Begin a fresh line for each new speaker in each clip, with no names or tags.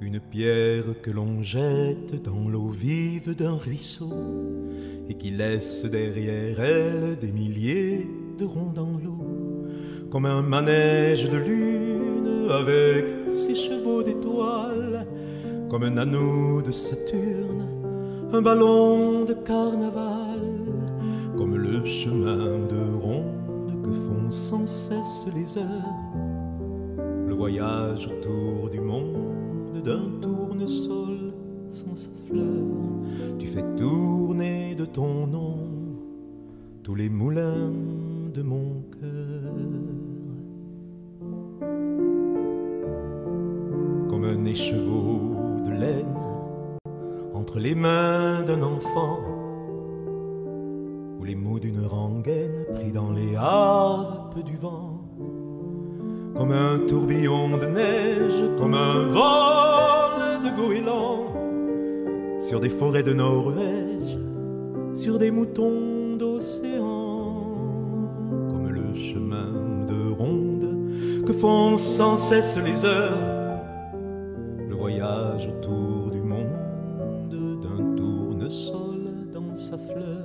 Une pierre que l'on jette dans l'eau vive d'un ruisseau et qui laisse derrière elle des milliers de ronds dans l'eau, comme un manège de lune avec ses chevaux d'étoiles, comme un anneau de Saturne, un ballon de carnaval, comme le chemin de ronde que font sans cesse les heures, le voyage autour du monde d'un tournesol sans sa fleur. Tu fais tourner de ton nom tous les moulins de mon cœur. Comme un écheveau de laine entre les mains d'un enfant, ou les mots d'une rengaine pris dans les harpes du vent. Comme un tourbillon de neige, comme un vol de goéland, sur des forêts de Norvège, sur des moutons d'océan, comme le chemin de ronde que font sans cesse les heures, le voyage autour du monde d'un tournesol dans sa fleur.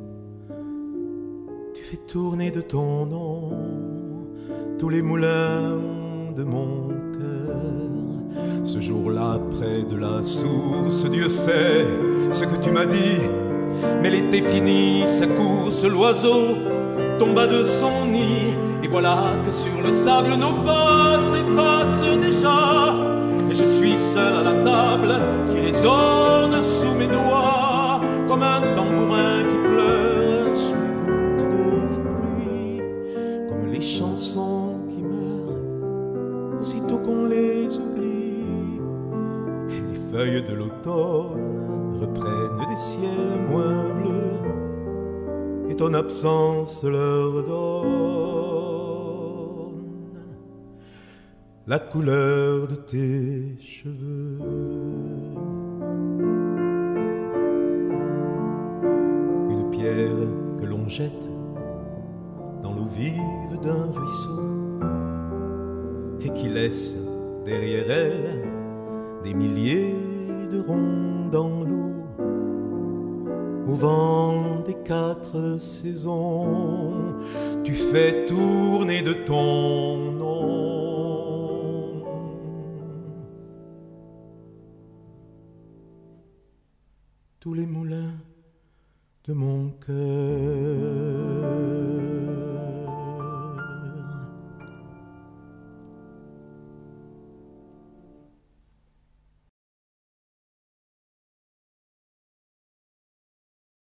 Tu fais tourner de ton nom tous les moulins de mon cœur. Ce jour-là, près de la source, Dieu sait ce que tu m'as dit, mais l'été fini sa course, l'oiseau tomba de son nid, et voilà que sur le sable nos pas s'effacent déjà, et je suis seul à la table qui résonne sous mes doigts, comme un tambourin qui pleure sous les gouttes de la pluie, comme les chansons qui meurent aussitôt qu'on les oublie, et les feuilles de l'automne reprennent des ciels moins bleus, et ton absence leur donne la couleur de tes cheveux. Une pierre que l'on jette dans l'eau vive d'un ruisseau et qui laisse derrière elle des milliers de ronds dans l'eau, au vent des quatre saisons. Tu fais tourner de ton nom tous les moulins de mon cœur.